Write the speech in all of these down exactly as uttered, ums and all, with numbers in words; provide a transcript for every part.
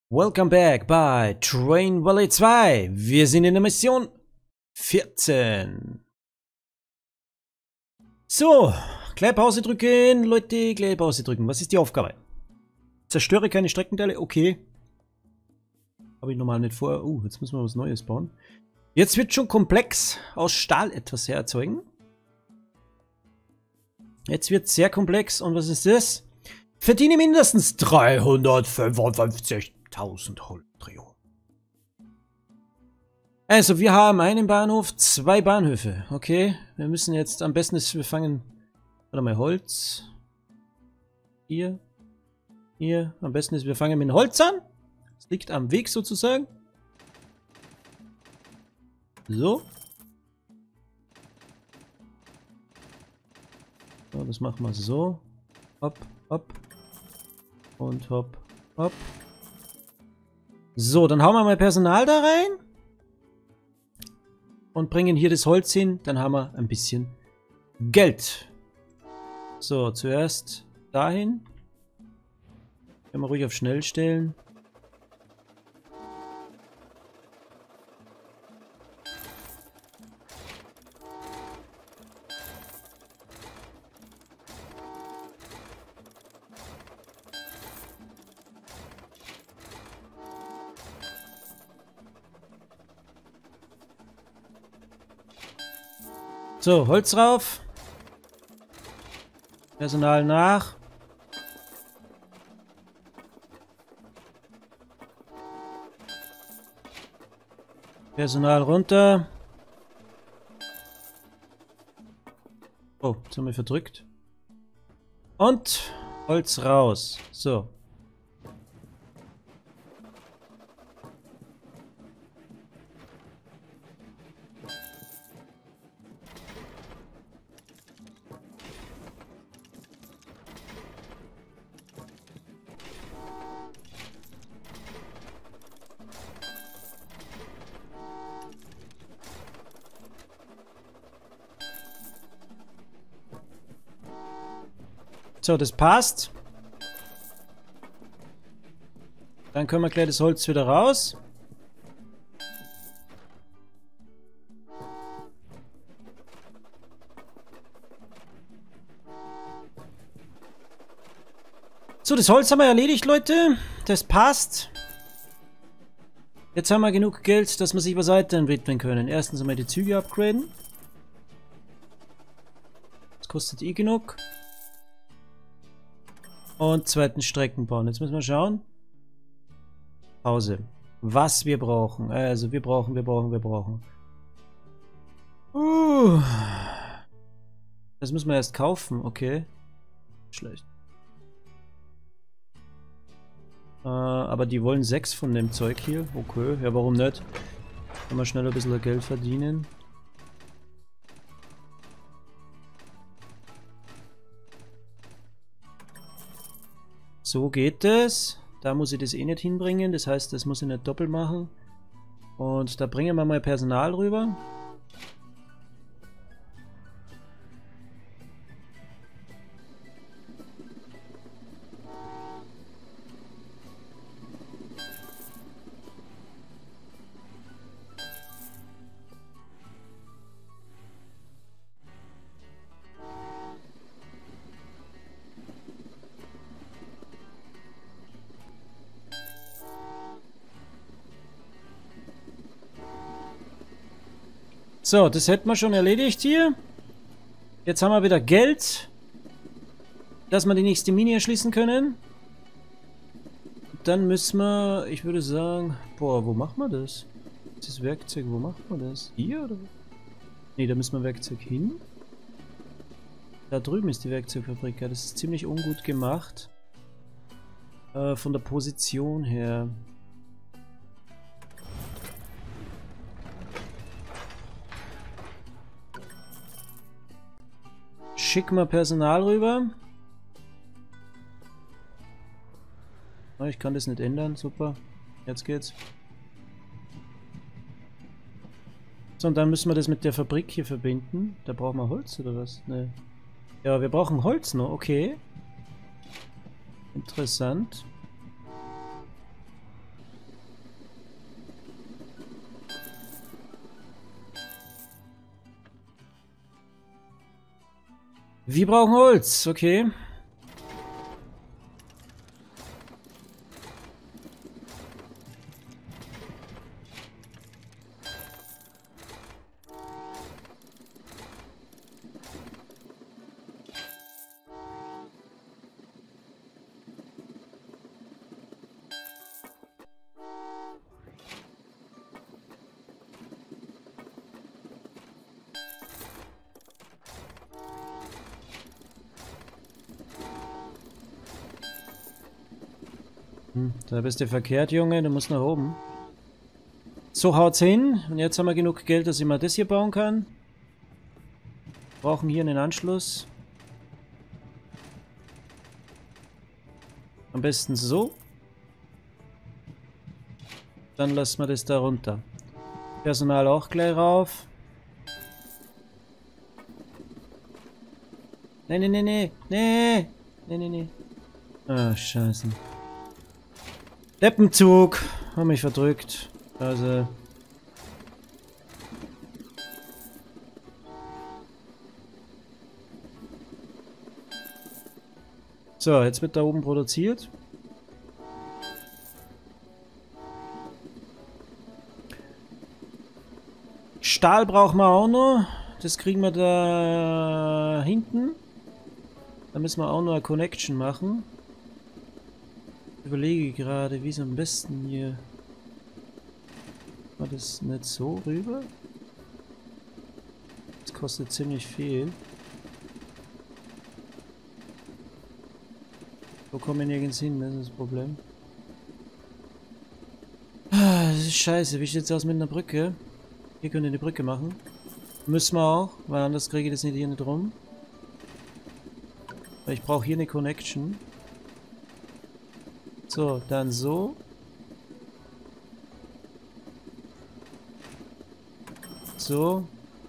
Welcome back bei Train Valley zwei. Wir sind in der Mission vierzehn. So, gleich Pause drücken, Leute, gleich Pause drücken. Was ist die Aufgabe? Zerstöre keine Streckenteile, okay. Habe ich normal nicht vor. Uh, jetzt müssen wir was Neues bauen. Jetzt wird schon komplex, aus Stahl etwas hererzeugen. Jetzt wird es sehr komplex. Und was ist das? Verdiene mindestens dreihundertfünfundfünfzigtausend Holdtrio. Also, wir haben einen Bahnhof, zwei Bahnhöfe. Okay, wir müssen jetzt am besten ist, wir fangen. Warte mal, Holz. Hier. Hier. Am besten ist, wir fangen mit Holz an. Das liegt am Weg sozusagen. So. So, das machen wir so. Hopp, hopp. Und hopp, hopp. So, dann hauen wir mal Personal da rein. Und bringen hier das Holz hin. Dann haben wir ein bisschen Geld. So, zuerst dahin. Können wir ruhig auf schnell stellen. So, Holz rauf. Personal nach. Personal runter. Oh, jetzt haben wir verdrückt. Und Holz raus. So. So, das passt. Dann können wir gleich das Holz wieder raus. So, das Holz haben wir erledigt, Leute. Das passt. Jetzt haben wir genug Geld, dass wir sich was weiterhin widmen können. Erstens einmal die Züge upgraden. Das kostet eh genug. Und zweiten Strecken bauen. Jetzt müssen wir schauen. Pause. Was wir brauchen. Also wir brauchen, wir brauchen, wir brauchen. Uh. Das müssen wir erst kaufen. Okay. Schlecht. Äh, aber die wollen sechs von dem Zeug hier. Okay. Ja, warum nicht? Können wir schnell ein bisschen Geld verdienen. So geht es. Da muss ich das eh nicht hinbringen. Das heißt, das muss ich nicht doppelt machen. Und da bringen wir mal Personal rüber. So, das hätten wir schon erledigt hier. Jetzt haben wir wieder Geld, dass wir die nächste Mine erschließen können. Dann müssen wir, ich würde sagen, boah, wo machen wir das? Das Werkzeug, wo machen wir das? Hier oder? Ne, da müssen wir Werkzeug hin. Da drüben ist die Werkzeugfabrik. Ja, das ist ziemlich ungut gemacht. Äh, von der Position her. Schick mal Personal rüber. Oh, ich kann das nicht ändern, super. Jetzt geht's. So, und dann müssen wir das mit der Fabrik hier verbinden. Da brauchen wir Holz oder was? Ne. Ja, wir brauchen Holz noch, okay. Interessant. Wir brauchen Holz, okay. Hm, da bist du verkehrt, Junge. Du musst nach oben. So, haut's hin. Und jetzt haben wir genug Geld, dass ich mal das hier bauen kann. Brauchen hier einen Anschluss. Am besten so. Dann lassen wir das da runter. Personal auch gleich rauf. Nee, nee, nee, nee. Nee. Nee, nee, nee. Ah, scheiße. Deppenzug. Haben mich verdrückt. Also. So, jetzt wird da oben produziert. Stahl brauchen wir auch noch. Das kriegen wir da hinten. Da müssen wir auch noch eine Connection machen. Ich überlege gerade, wie es am besten hier. War das nicht so rüber? Das kostet ziemlich viel. So kommen wir nirgends hin, das ist das Problem. Ah, das ist scheiße. Wie sieht's aus mit einer Brücke? Hier können wir eine Brücke machen. Müssen wir auch, weil anders kriege ich das nicht hier nicht rum. Weil ich brauche hier eine Connection. So, dann so. So.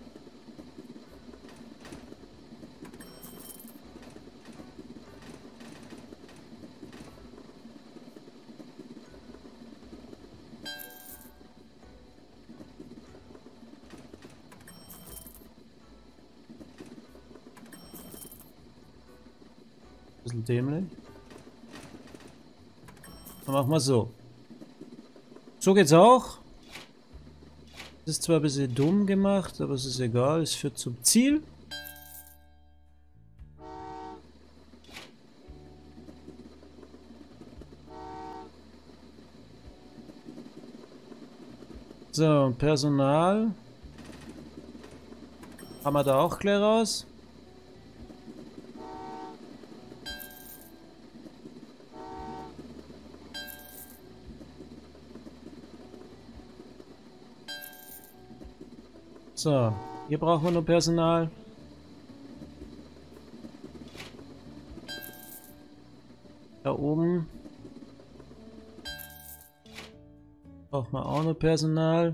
Bisschen dämlich. Dann machen wir so. So geht's auch. Das ist zwar ein bisschen dumm gemacht, aber es ist egal. Es führt zum Ziel. So, Personal. Haben wir da auch gleich raus. So, hier brauchen wir nur Personal. Da oben brauchen wir auch nur Personal.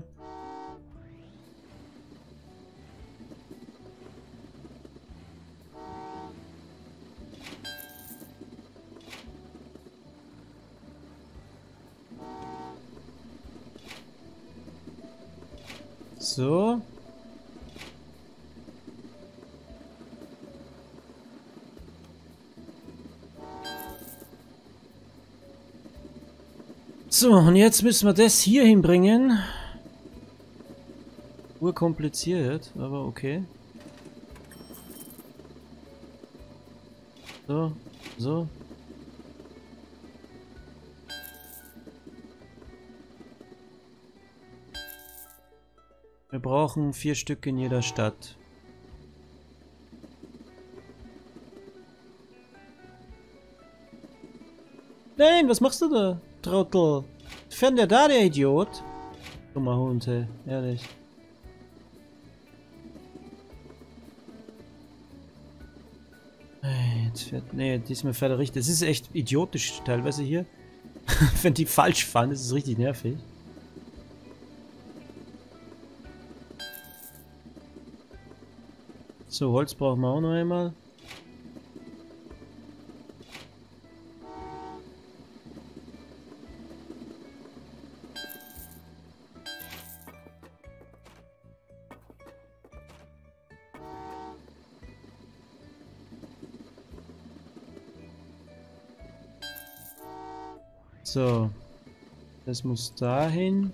So. So, und jetzt müssen wir das hier hinbringen. Urkompliziert, aber okay. So, so. Wir brauchen vier Stück in jeder Stadt. Nein, was machst du da, Trottel? Fern der da, der Idiot? Dummer Hund, hey, ehrlich. Jetzt fährt, nee, diesmal fährt er richtig. Das ist echt idiotisch teilweise hier. Wenn die falsch fahren, das ist richtig nervig. So, Holz brauchen wir auch noch einmal. So. Das muss dahin.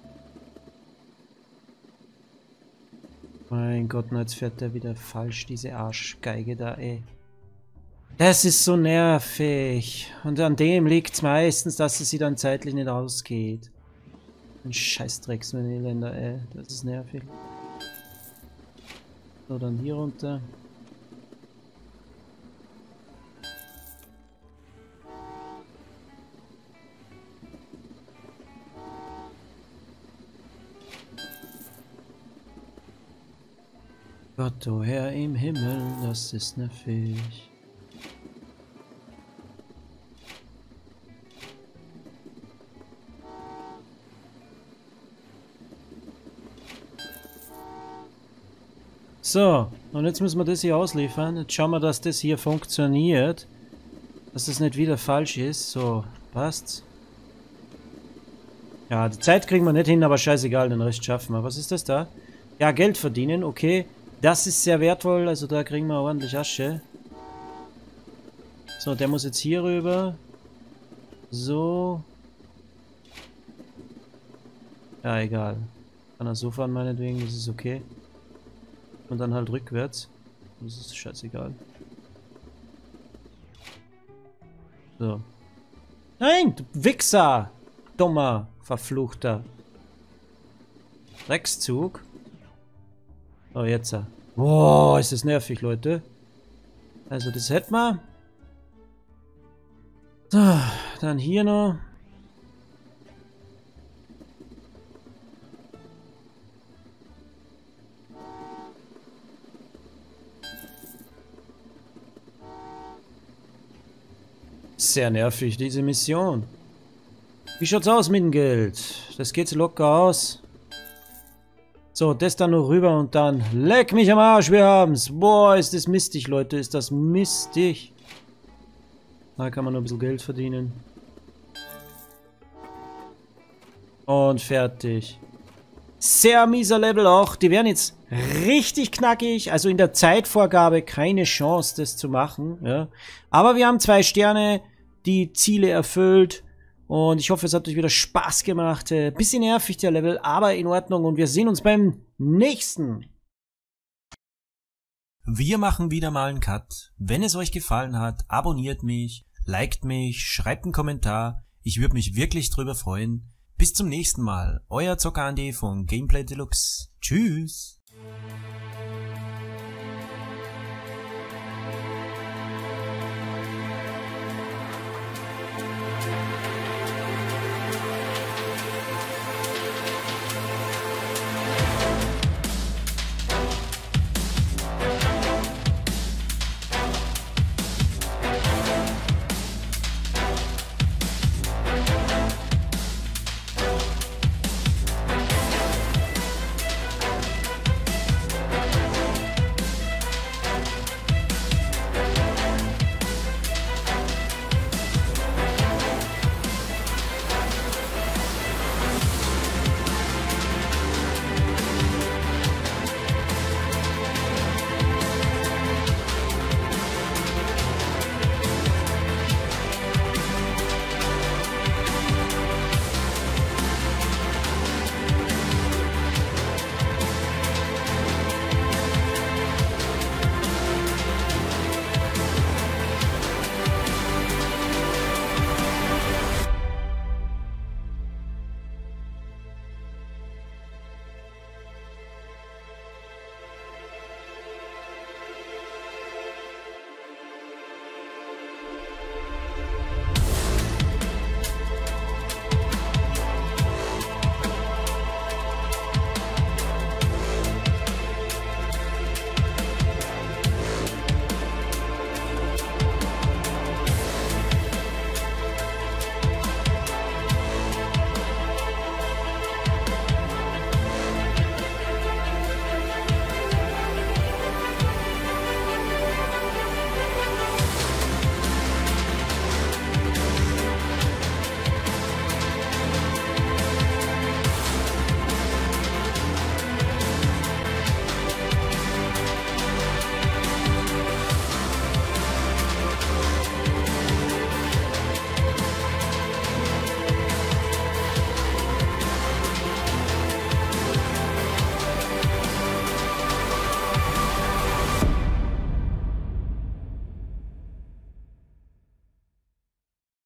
Mein Gott, na jetzt fährt der wieder falsch, diese Arschgeige da, ey. Das ist so nervig. Und an dem liegt es meistens, dass es sie dann zeitlich nicht ausgeht. Ein Scheißdrecks, meine Elender, ey. Das ist nervig. So, dann hier runter. Gott, o Herr im Himmel, das ist nervig. So, und jetzt müssen wir das hier ausliefern. Jetzt schauen wir, dass das hier funktioniert. Dass das nicht wieder falsch ist. So, passt's. Ja, die Zeit kriegen wir nicht hin, aber scheißegal, den Rest schaffen wir. Was ist das da? Ja, Geld verdienen, okay. Das ist sehr wertvoll, also da kriegen wir ordentlich Asche. So, der muss jetzt hier rüber. So. Ja, egal. Kann er so fahren, meinetwegen, das ist okay. Und dann halt rückwärts. Das ist scheißegal. So. Nein, du Wichser! Dummer, verfluchter. Dreckszug. Oh, jetzt. Boah, ist das nervig, Leute. Also, das hätten wir. So, dann hier noch. Sehr nervig, diese Mission. Wie schaut's aus mit dem Geld? Das geht locker aus. So, das dann noch rüber und dann... Leck mich am Arsch, wir haben's. Boah, ist das mistig, Leute. Ist das mistig. Da kann man noch ein bisschen Geld verdienen. Und fertig. Sehr mieser Level auch. Die werden jetzt richtig knackig. Also in der Zeitvorgabe keine Chance, das zu machen. Ja. Aber wir haben zwei Sterne, die Ziele erfüllt. Und ich hoffe, es hat euch wieder Spaß gemacht. Äh, bisschen nervig der Level, aber in Ordnung. Und wir sehen uns beim nächsten. Wir machen wieder mal einen Cut. Wenn es euch gefallen hat, abonniert mich, liked mich, schreibt einen Kommentar. Ich würde mich wirklich drüber freuen. Bis zum nächsten Mal. Euer Zocker Andi von Gameplay Deluxe. Tschüss.